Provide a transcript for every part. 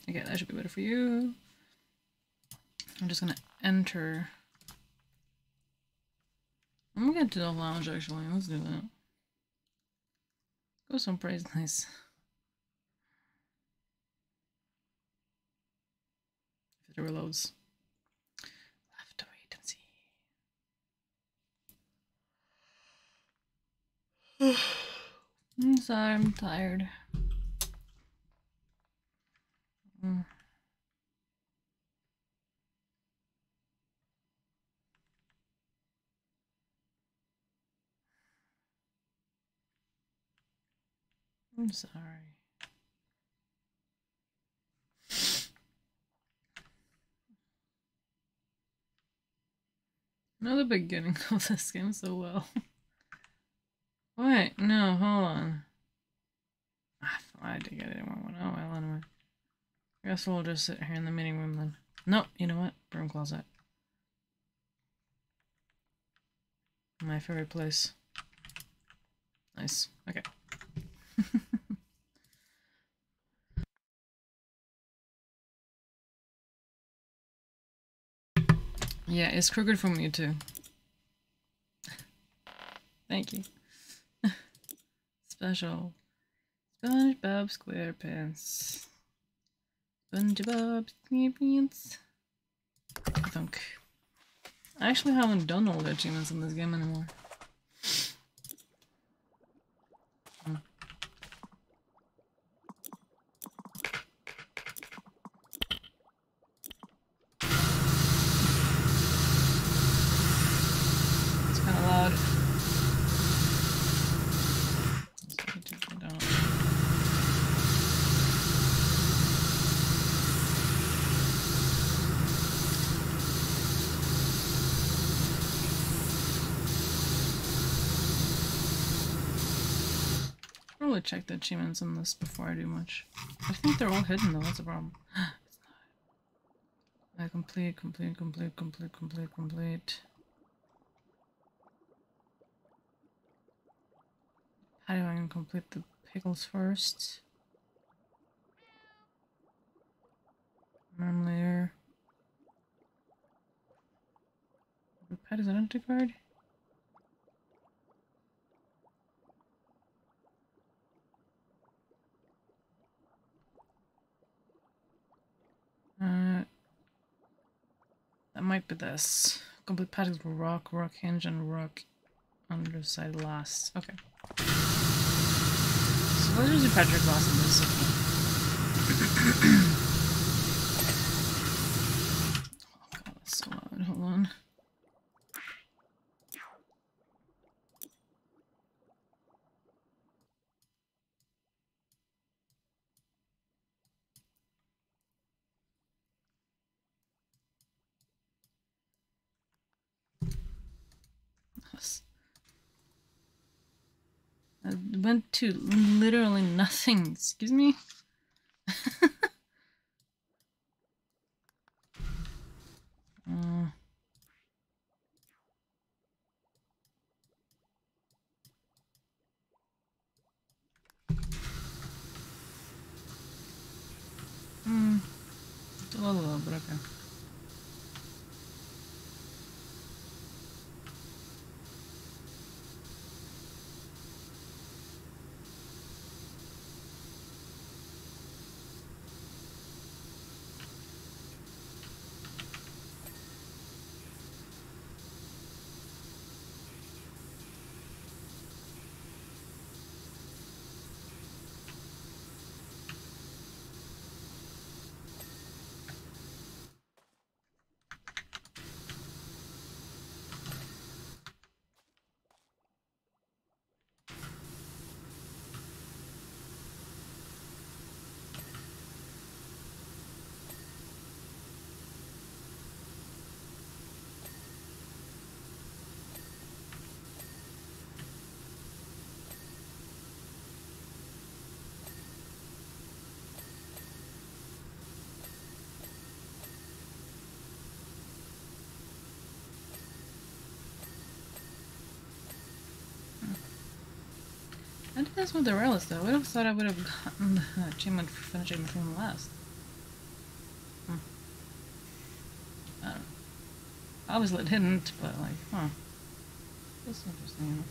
Okay, that should be better for you. I'm just gonna enter. I'm gonna get to the lounge actually. Let's do that. Go someplace nice. If it reloads. I'll have to wait and see. I'm sorry, I'm tired. I'm sorry. Know the beginning of this game so well. Wait, no, hold on. I did get it in one. Oh well, anyway. I guess we'll just sit here in the meeting room then. No, you know what? Broom closet. My favorite place. Nice. Okay. Yeah, it's crooked from you too. Thank you. Special. SpongeBob SquarePants. SpongeBob SquarePants. I think. I actually haven't done all the achievements in this game anymore. It's kind of loud. Probably check the achievements on this before I do much. I think they're all hidden though, that's a problem. It's not. Complete. How do I complete the pickles first? Run later. The pet is identity card? That might be this. Complete paddles with rock hinge, and rock underside last. Okay. So let's just do Patrick last in this. Oh god, that's so loud. Hold on. I went to literally nothing. Excuse me? It's a little low, but okay. I did this with the relics though. I would have thought I would have gotten the achievement for finishing the film last. Obviously it didn't, but like, huh. That's interesting enough.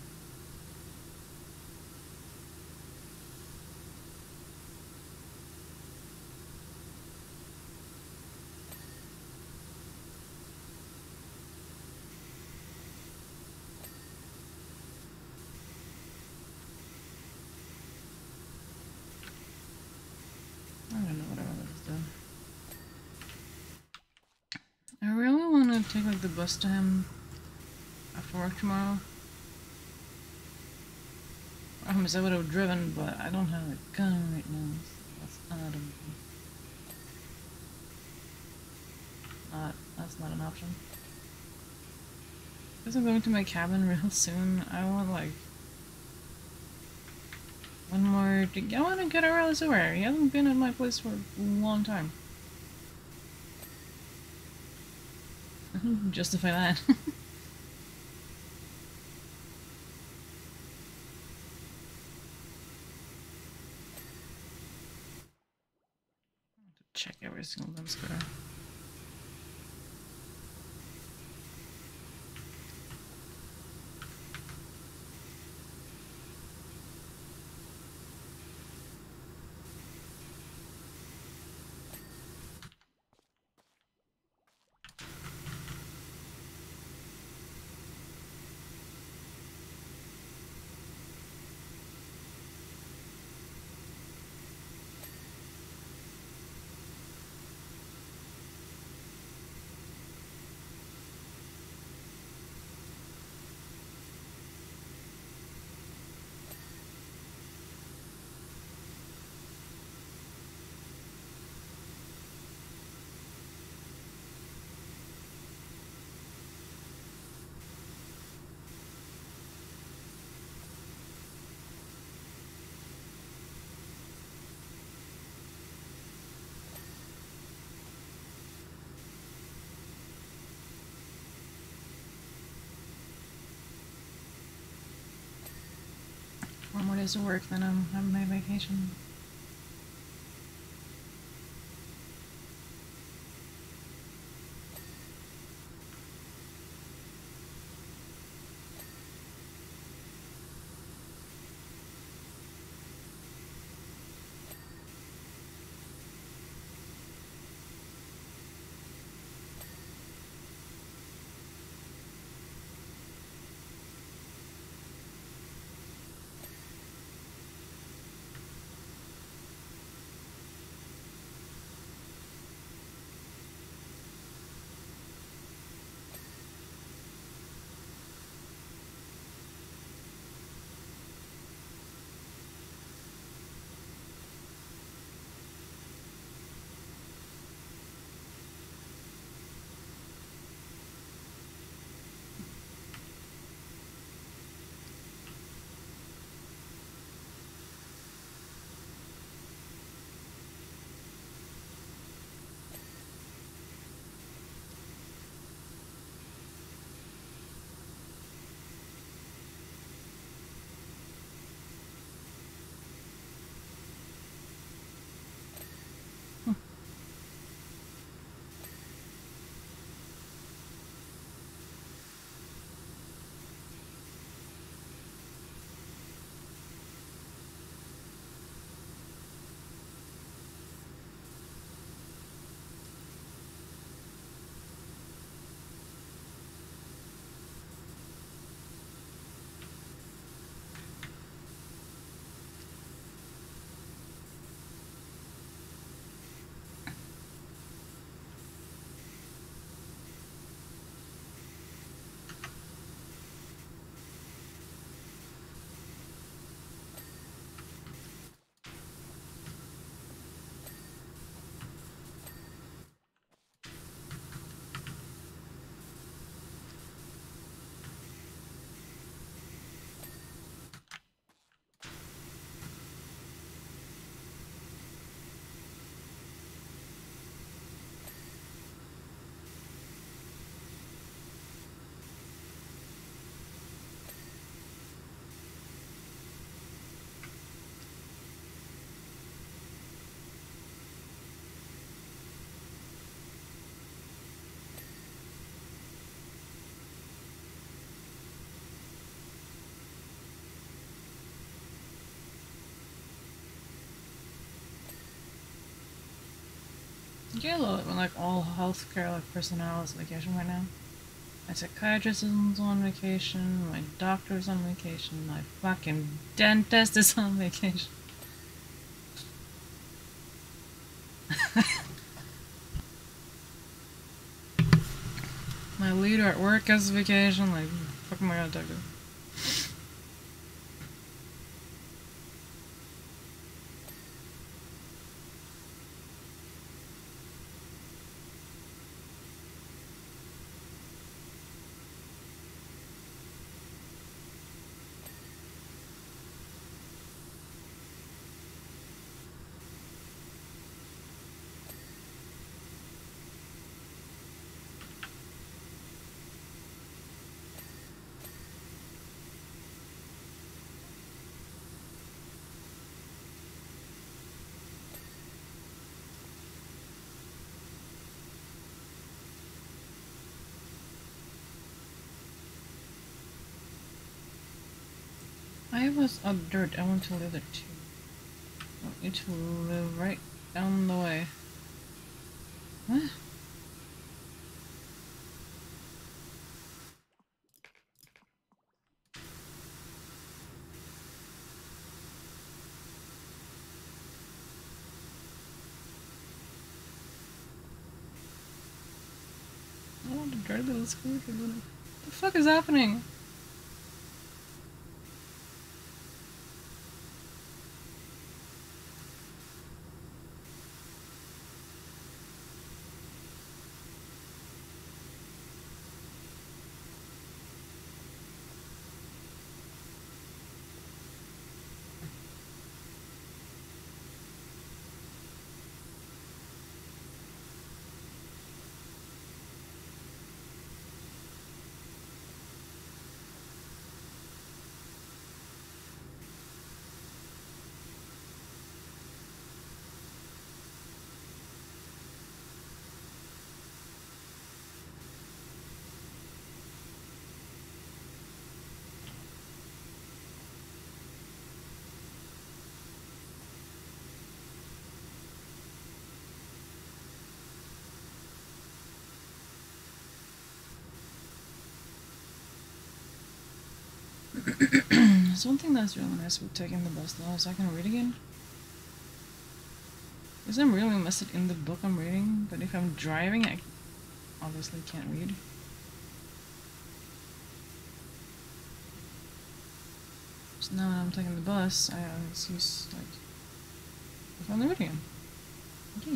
I don't know whatever that is doing. I really want to take like the bus to him after work tomorrow. I promise I would have driven, but I don't have a gun right now, so that's that's not an option. Because I'm going to my cabin real soon, I want like one more. I want to get around the sewer. He hasn't been at my place for a long time. Justify that. Check every single dumb square. One more days of work, then I'm having my vacation. Do you love it when like all healthcare like personnel is on vacation right now? My psychiatrist is on vacation, my doctor's on vacation, my fucking dentist is on vacation. My leader at work has vacation, like, fuck am I gonna talk to? I was up dirt, I want to live there too. I want you to live right down the way. What? I want to dirt little scooter. What the fuck is happening? There's one thing that's really nice about taking the bus though, is I can read again. Because I'm really invested in the book I'm reading, but if I'm driving, I obviously can't read. So now when I'm taking the bus, I always use, like, the phone to read again. Okay.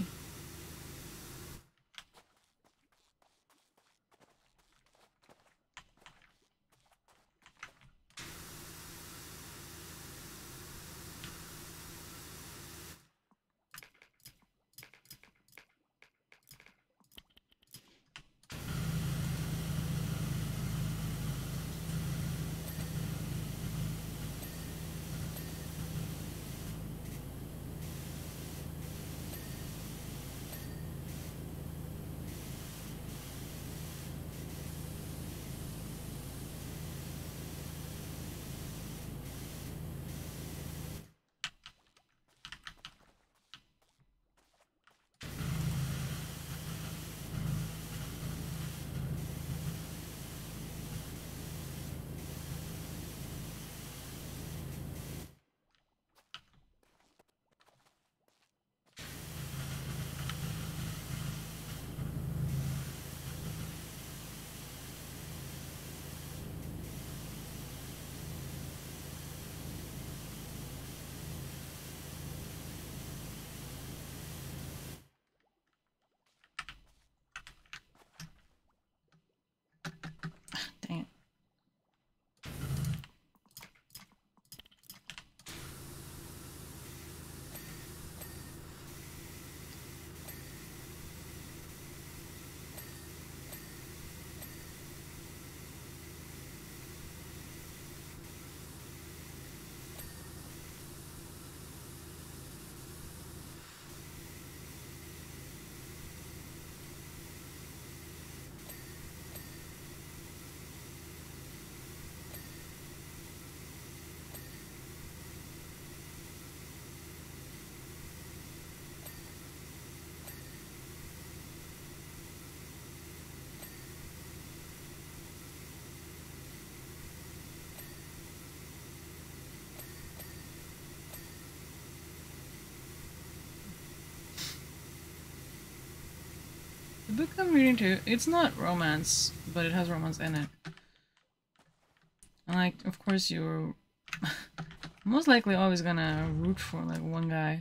book I'm reading too, it's not romance, but it has romance in it. And like, of course you're most likely always gonna root for like one guy.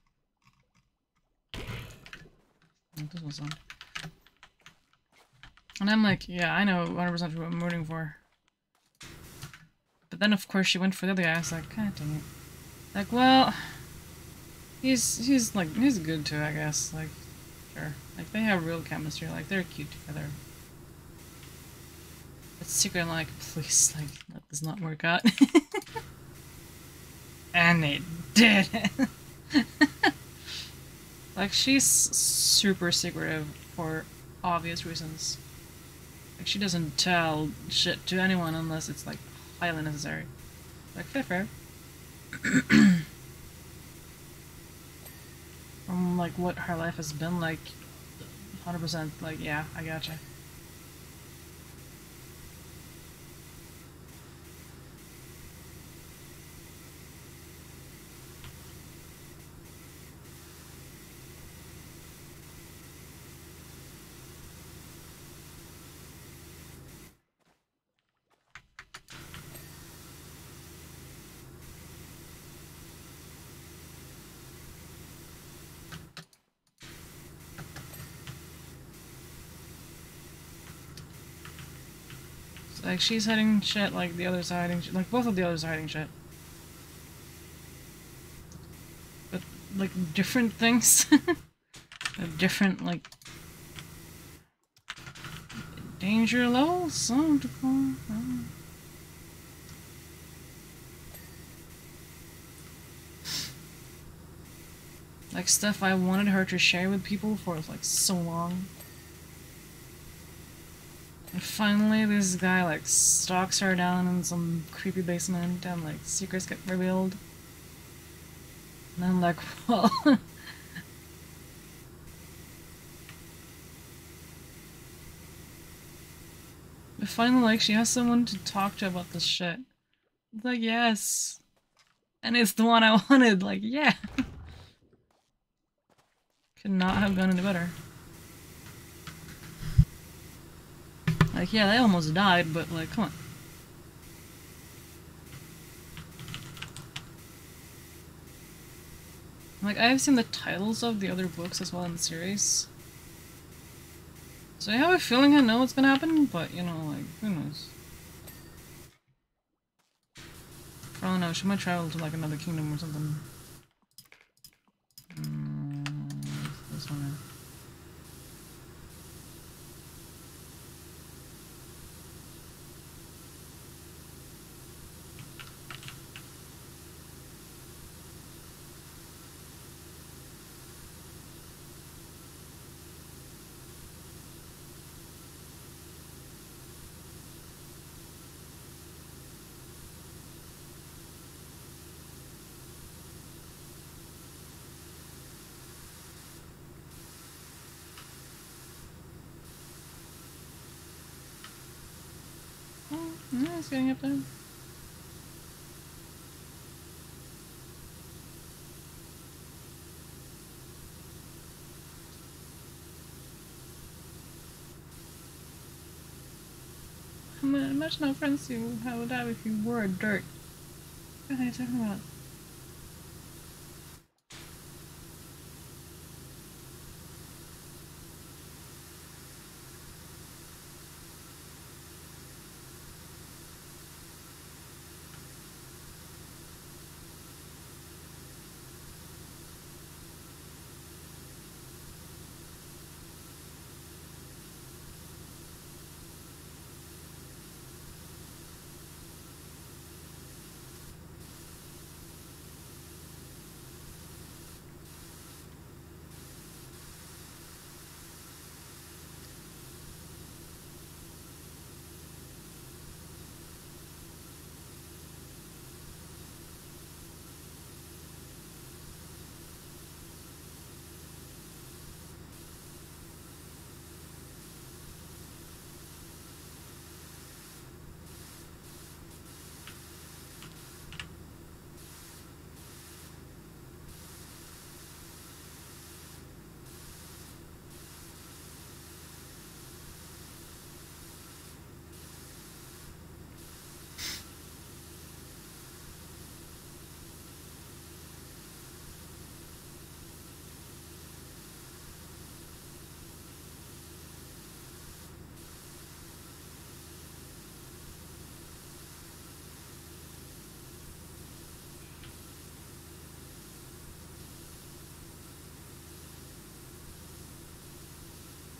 Oh, this was on. And I'm like, yeah, I know 100% who I'm rooting for. But then of course she went for the other guy, I was like, god dang it. Like, well, he's like, he's good too, I guess. Like, sure. Like, they have real chemistry, like, they're cute together. But secretly I'm like, please, like, let this not work out. And it did! Like, she's super secretive for obvious reasons. Like, she doesn't tell shit to anyone unless it's, like, highly necessary. Like, fair. From, like, what her life has been like, 100%, like, yeah, I gotcha. Like, she's hiding shit, like, the other's hiding shit. Like, both of the others are hiding shit. But, like, different things. Different, like, danger levels? Some to call. Like, stuff I wanted her to share with people for, like, so long. And finally, this guy, like, stalks her down in some creepy basement and, like, secrets get revealed. And I'm like, well... But finally, like, she has someone to talk to about this shit. It's like, yes. And it's the one I wanted, like, yeah. Could not have gone any better. Like, yeah, they almost died, but, like, come on. Like, I've seen the titles of the other books as well in the series. So I have a feeling I know what's gonna happen, but, you know, like, who knows? I don't know, she might travel to, like, another kingdom or something. This one. Oh, yeah, it's getting up there. Imagine how friends you would have if you were a dirt. What are you talking about?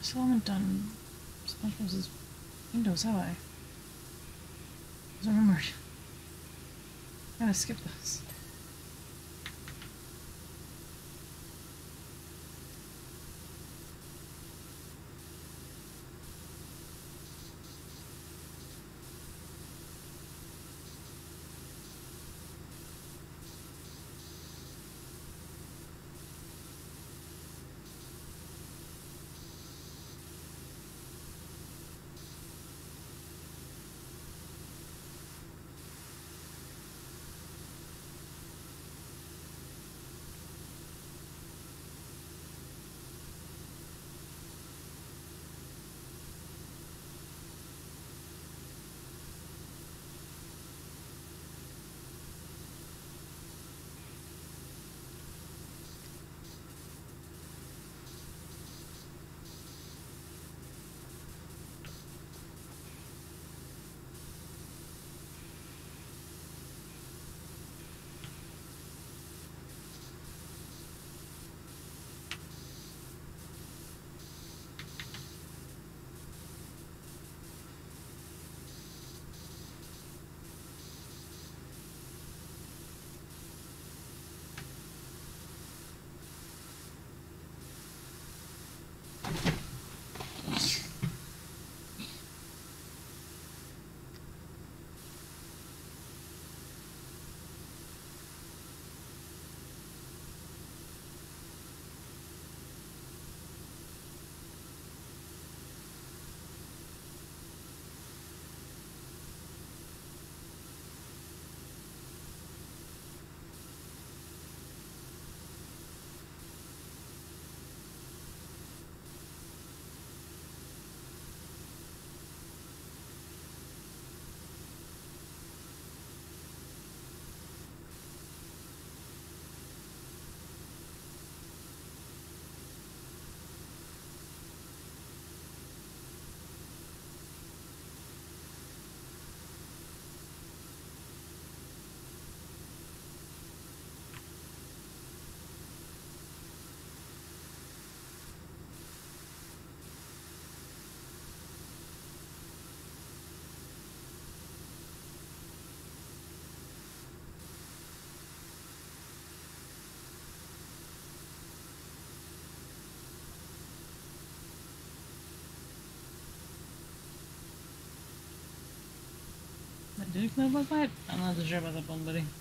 still haven't done SpongeBob's windows, have I? I remembered. I gotta skip this. Did it come up like that? I'm not sure about that one, buddy.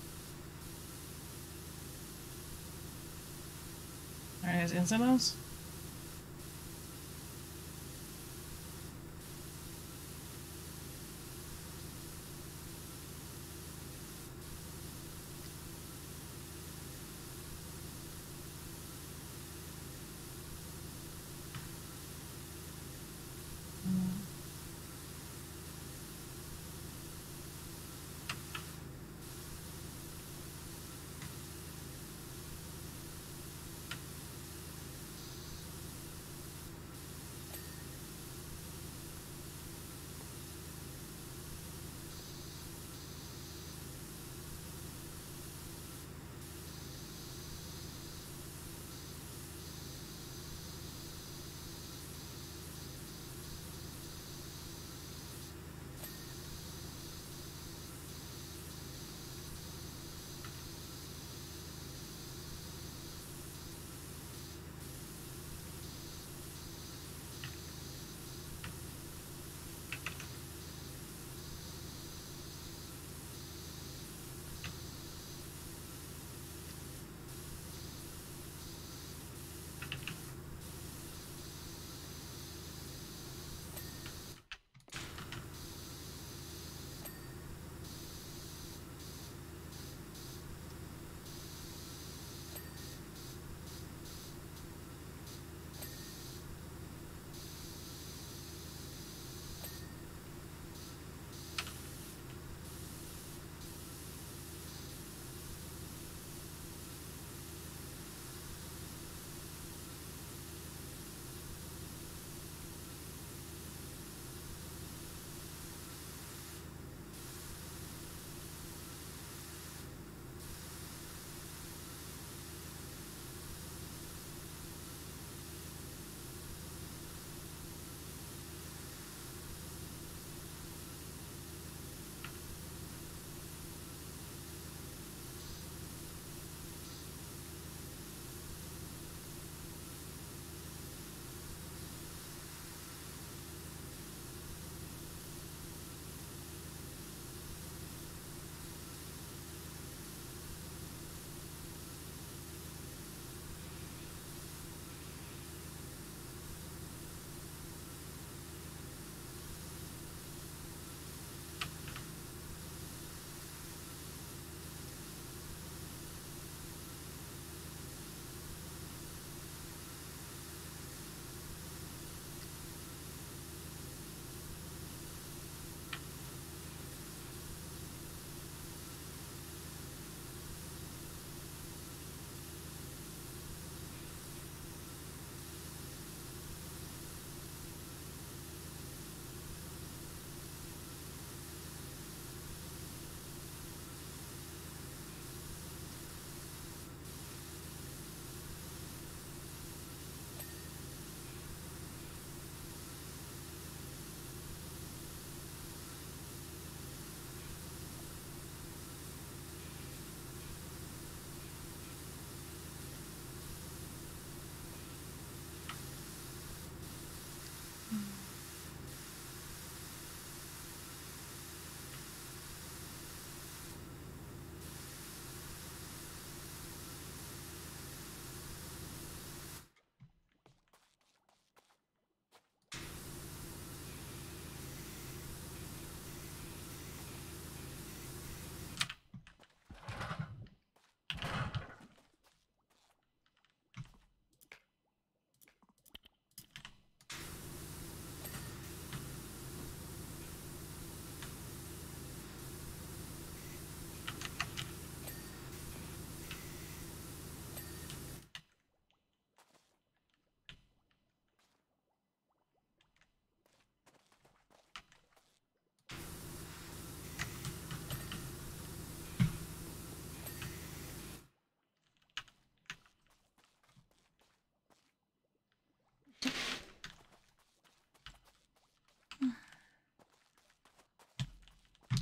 Alright, guys, inside mouse?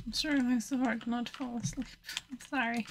I'm trying so hard not to fall asleep. I'm sorry.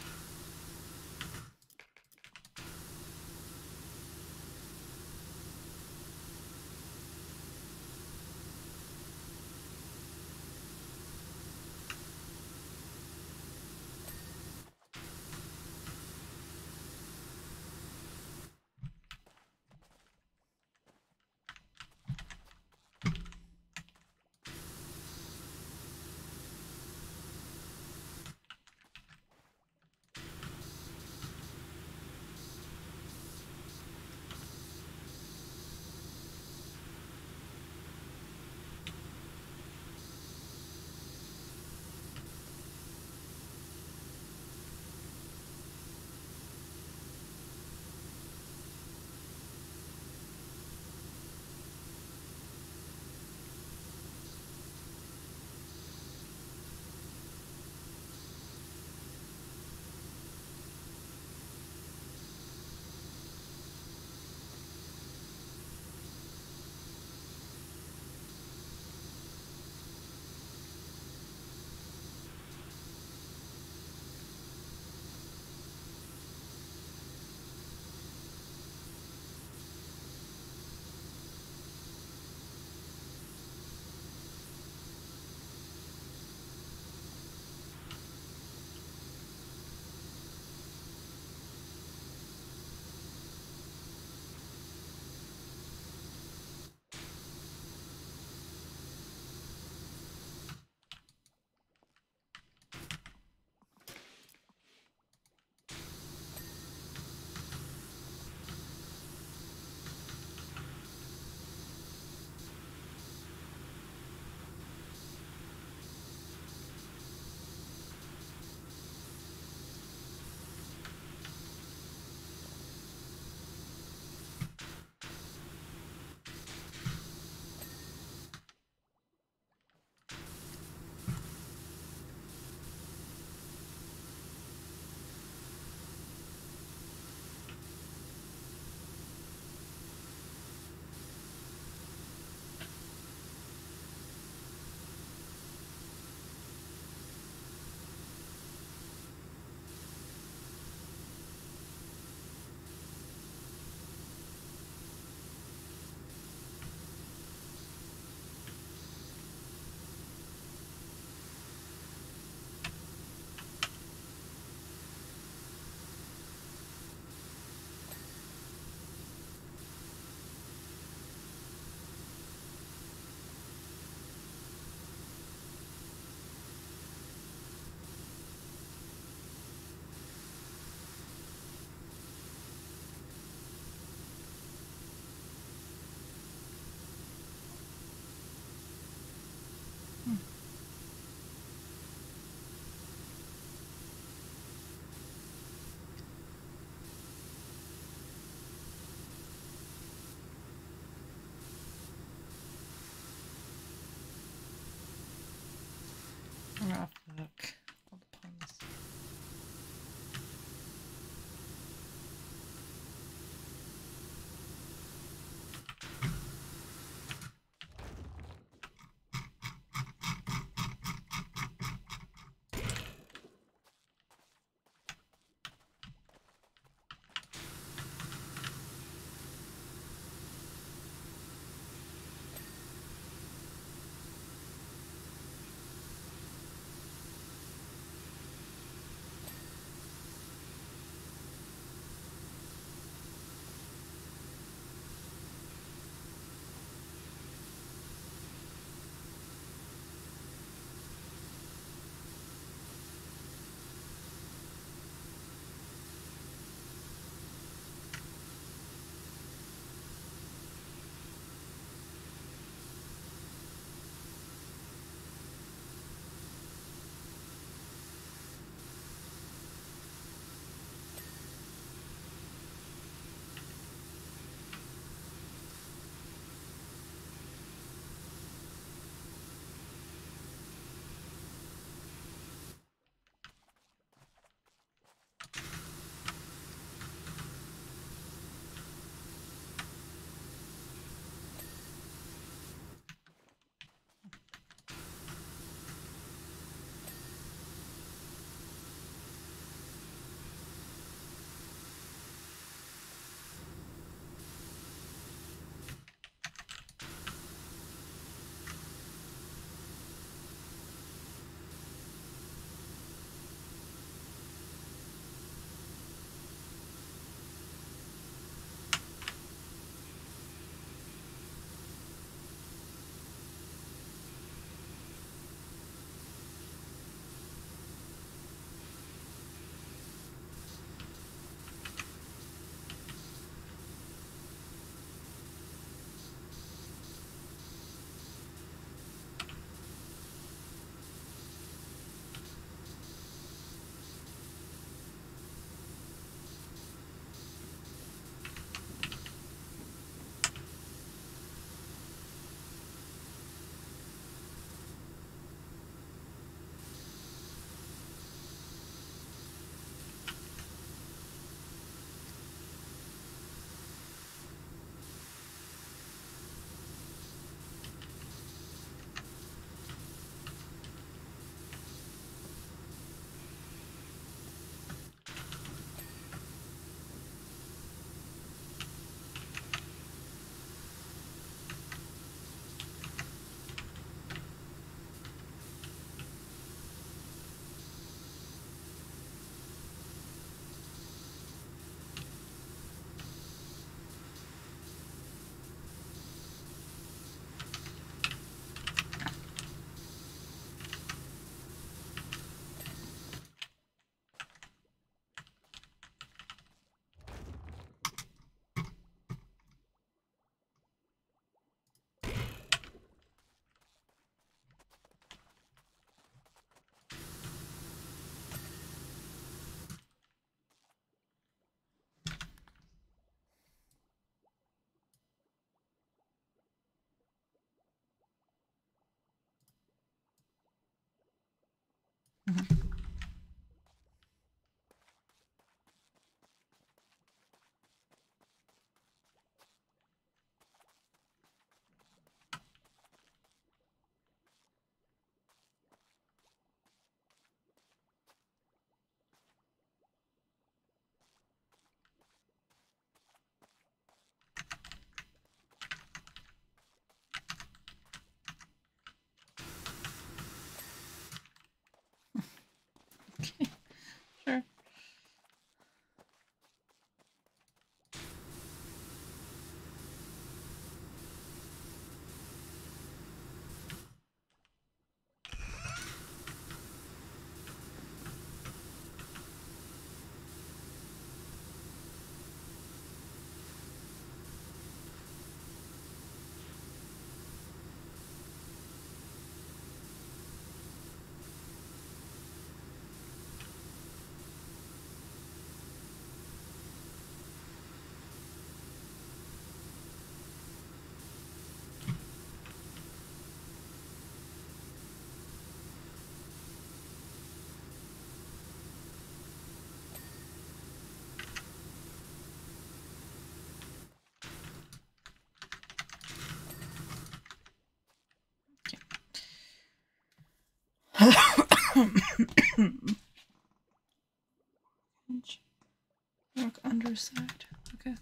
Work underside. Okay.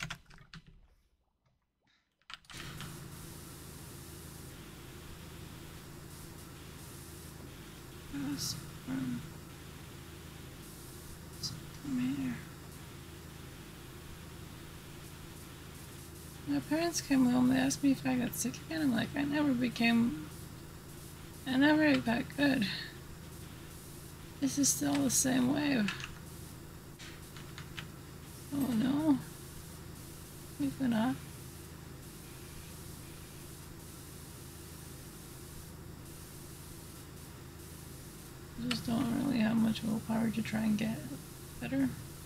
My parents came home, they asked me if I got sick again. I'm like, I never got good. This is still the same wave. Oh no. Maybe not. I just don't really have much willpower to try and get better.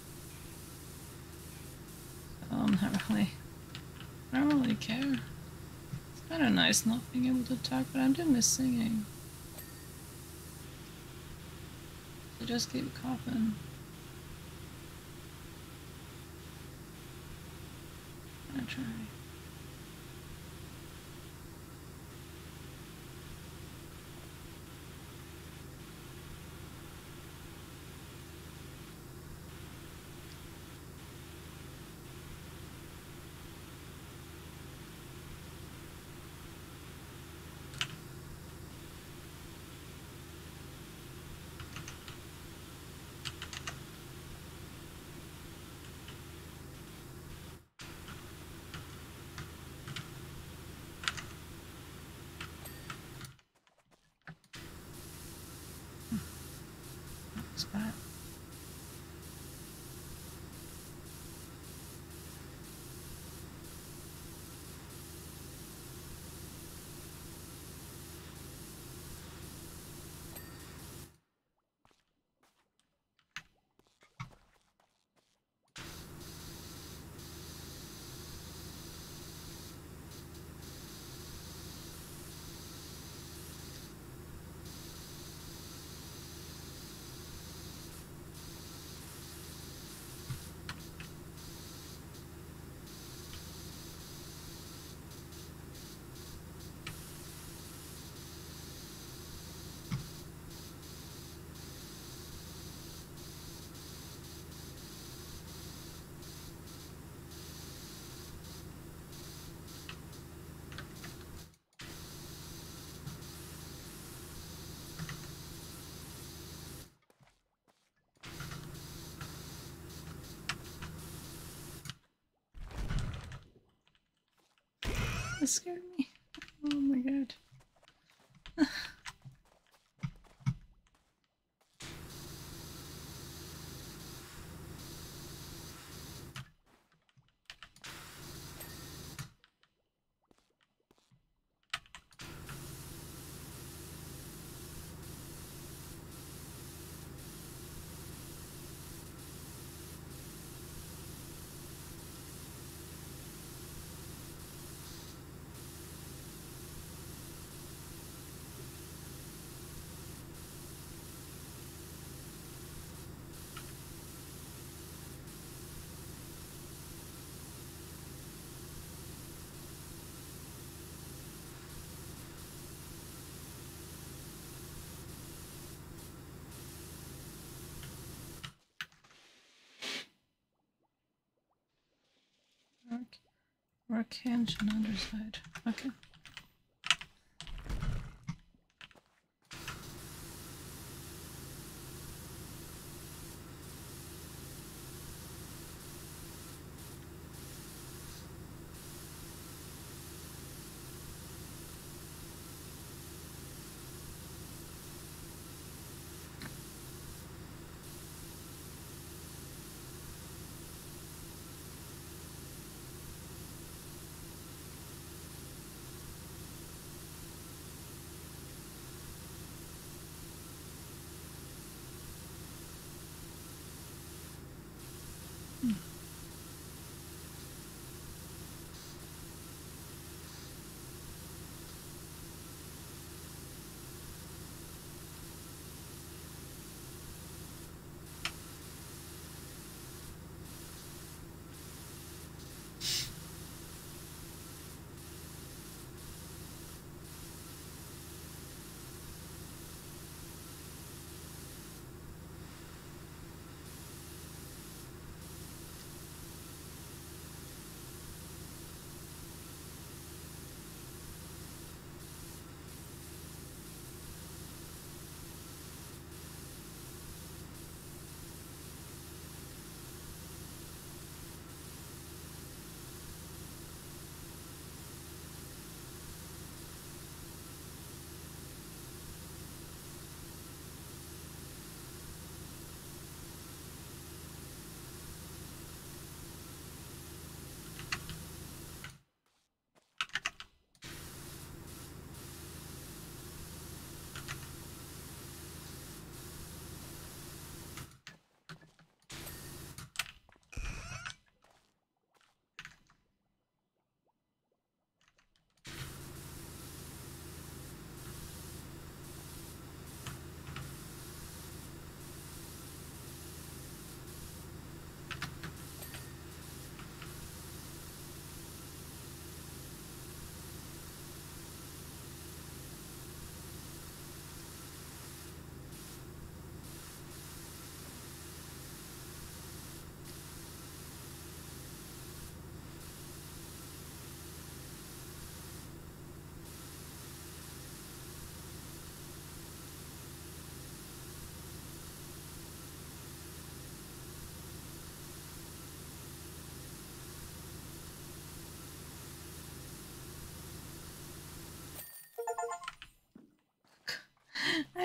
So I don't really care. It's kind of nice not being able to talk, but I do miss singing. So just keep coughing. I try. Spot. That scared me. Oh my god. Rock hinge and underside. Okay.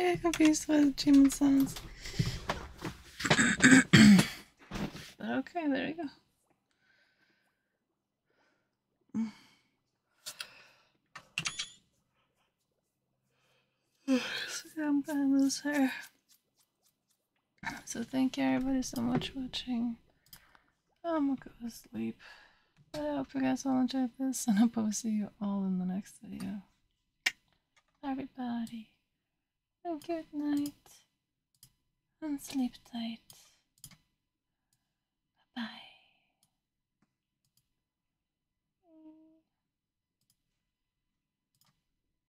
I get confused with achievement sounds. But okay, there you go. So yeah, I'm gonna lose her. So thank you everybody so much for watching. I'm gonna go to sleep. But I hope you guys all enjoyed this, and I'll probably see you all in the next video. Everybody, have a good night, and sleep tight.